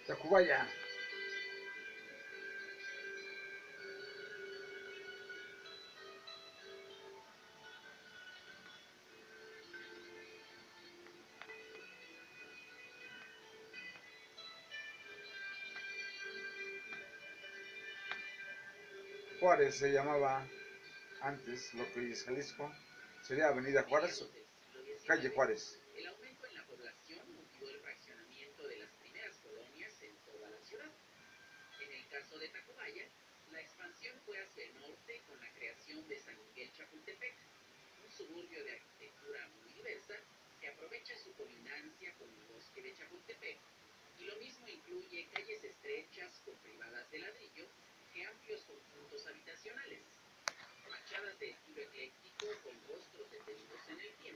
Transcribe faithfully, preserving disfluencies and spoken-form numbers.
Tacubaya. Juárez se llamaba antes, lo que es Jalisco, sería Avenida Juárez, calle Juárez. El aumento en la población motivó el fraccionamiento de las primeras colonias en toda la ciudad. En el caso de Tacubaya, la expansión fue hacia el norte con la creación de San Miguel Chapultepec, un suburbio de arquitectura muy diversa que aprovecha su colindancia con el bosque de Chapultepec, y lo mismo incluye calles estrechas con privadas de ladrillo que amplios conjuntos habitacionales, fachadas de estilo ecléctico con rostros detenidos en el tiempo